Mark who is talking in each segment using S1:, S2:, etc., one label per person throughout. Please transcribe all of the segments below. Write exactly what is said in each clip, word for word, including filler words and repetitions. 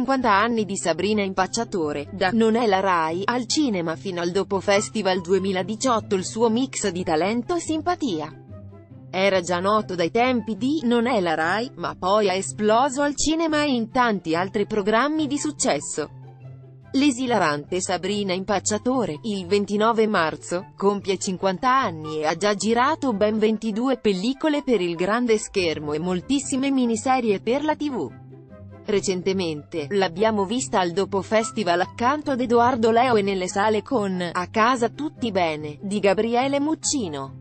S1: cinquanta anni di Sabrina Impacciatore, da Non è la Rai al cinema fino al Dopo Festival duemiladiciotto il suo mix di talento e simpatia. Era già noto dai tempi di Non è la Rai, ma poi ha esploso al cinema e in tanti altri programmi di successo. L'esilarante Sabrina Impacciatore, il ventinove marzo, compie cinquanta anni e ha già girato ben ventidue pellicole per il grande schermo e moltissime miniserie per la tivù. Recentemente, l'abbiamo vista al Dopo Festival accanto ad Edoardo Leo e nelle sale con A casa tutti bene, di Gabriele Muccino.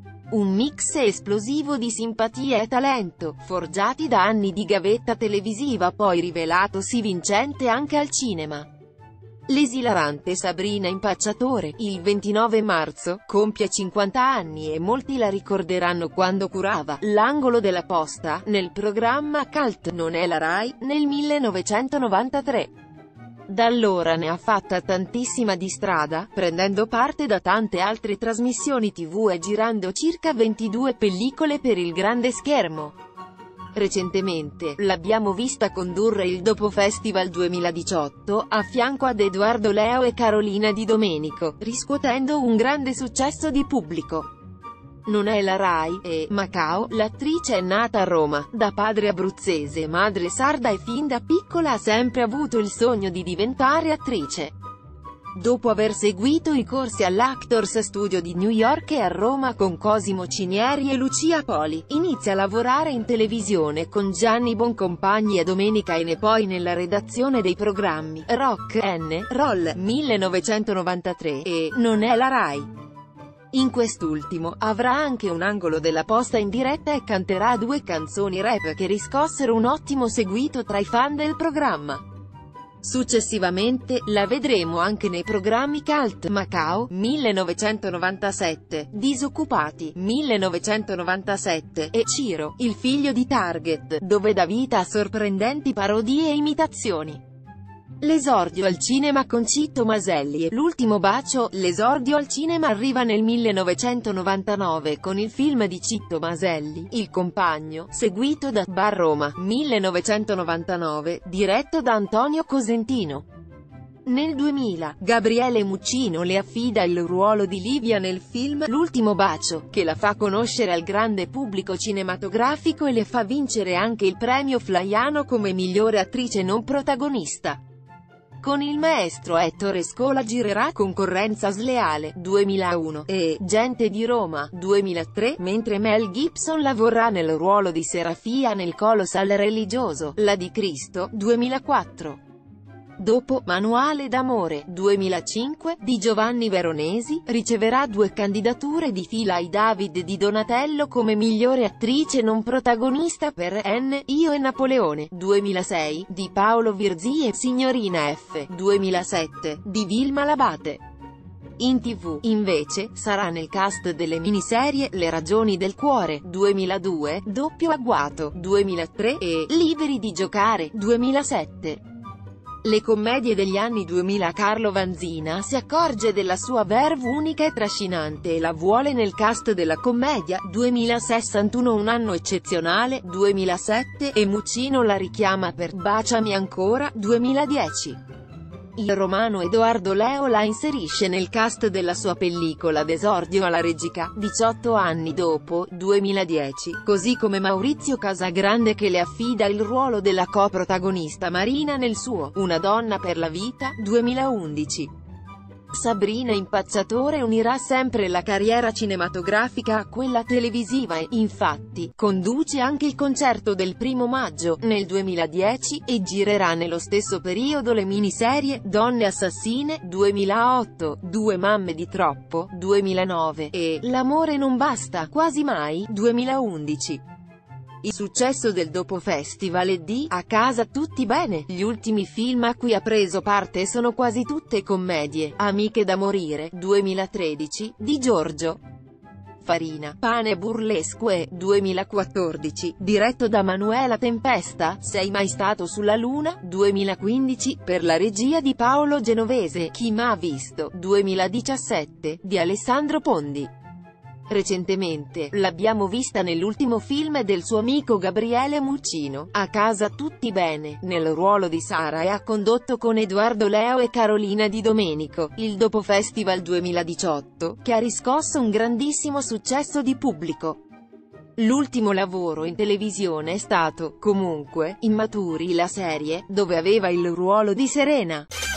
S1: Un mix esplosivo di simpatia e talento, forgiati da anni di gavetta televisiva poi rivelatosi vincente anche al cinema. L'esilarante Sabrina Impacciatore, il ventinove marzo, compie cinquanta anni e molti la ricorderanno quando curava L'angolo della posta, nel programma cult Non è la Rai, nel millenovecentonovantatré. Da allora ne ha fatta tantissima di strada, prendendo parte da tante altre trasmissioni tivù e girando circa ventidue pellicole per il grande schermo. Recentemente, l'abbiamo vista condurre il Dopo Festival duemiladiciotto, a fianco ad Edoardo Leo e Carolina Di Domenico, riscuotendo un grande successo di pubblico. Non è la Rai, e Macao, l'attrice è nata a Roma, da padre abruzzese e madre sarda e fin da piccola ha sempre avuto il sogno di diventare attrice. Dopo aver seguito i corsi all'Actors Studio di New York e a Roma con Cosimo Cinieri e Lucia Poli, inizia a lavorare in televisione con Gianni Boncompagni e Domenica e poi nella redazione dei programmi Rock N Roll millenovecentonovantatré e Non è la Rai. In quest'ultimo, avrà anche un angolo della posta in diretta e canterà due canzoni rap che riscossero un ottimo seguito tra i fan del programma. Successivamente, la vedremo anche nei programmi cult Macao, millenovecentonovantasette, Disoccupati, millenovecentonovantasette, e Ciro, il figlio di Target, dove dà vita a sorprendenti parodie e imitazioni. L'esordio al cinema con Citto Maselli e L'ultimo bacio. L'esordio al cinema arriva nel millenovecentonovantanove con il film di Citto Maselli, Il compagno, seguito da Bar Roma, millenovecentonovantanove, diretto da Antonio Cosentino. Nel duemila, Gabriele Muccino le affida il ruolo di Livia nel film L'ultimo bacio, che la fa conoscere al grande pubblico cinematografico e le fa vincere anche il premio Flaiano come migliore attrice non protagonista. Con il maestro Ettore Scola girerà Concorrenza sleale, duemilauno, e Gente di Roma, duemilatré, mentre Mel Gibson lavorerà nel ruolo di Serafia nel Colossal religioso, La di Cristo, duemilaquattro. Dopo Manuale d'amore, duemilacinque, di Giovanni Veronesi, riceverà due candidature di fila ai David di Donatello come migliore attrice non protagonista per N. Io e Napoleone, duemilasei, di Paolo Virzì e Signorina F. duemilasette, di Vilma Labate. In tivù, invece, sarà nel cast delle miniserie Le ragioni del cuore, duemiladue, Doppio agguato, duemilatré, e Liberi di giocare, duemilasette. Le commedie degli anni duemila. Carlo Vanzina si accorge della sua verve unica e trascinante e la vuole nel cast della commedia, duemilasessantuno Un anno eccezionale, duemilasette, e Muccino la richiama per Baciami ancora, duemiladieci. Il romano Edoardo Leo la inserisce nel cast della sua pellicola d'esordio alla Reggica, diciotto anni dopo, duemiladieci, così come Maurizio Casagrande che le affida il ruolo della coprotagonista Marina nel suo Una donna per la vita, duemilaundici. Sabrina Impacciatore unirà sempre la carriera cinematografica a quella televisiva e, infatti, conduce anche il concerto del primo maggio, nel duemiladieci, e girerà nello stesso periodo le miniserie Donne assassine, duemilaotto, Due mamme di troppo, duemilanove, e L'amore non basta, quasi mai, duemilaundici. Il successo del Dopo Festival e di A casa tutti bene, gli ultimi film a cui ha preso parte sono quasi tutte commedie. Amiche da morire, duemilatredici, di Giorgio Farina, Pane burlesque, duemilaquattordici, diretto da Manuela Tempesta, Sei mai stato sulla Luna, duemilaquindici, per la regia di Paolo Genovese, Chi m'ha visto, duemiladiciassette, di Alessandro Pondi. Recentemente, l'abbiamo vista nell'ultimo film del suo amico Gabriele Muccino, A casa tutti bene, nel ruolo di Sara, e ha condotto con Edoardo Leo e Carolina Di Domenico, il Dopo Festival duemiladiciotto, che ha riscosso un grandissimo successo di pubblico. L'ultimo lavoro in televisione è stato, comunque, Immaturi, la serie, dove aveva il ruolo di Serena.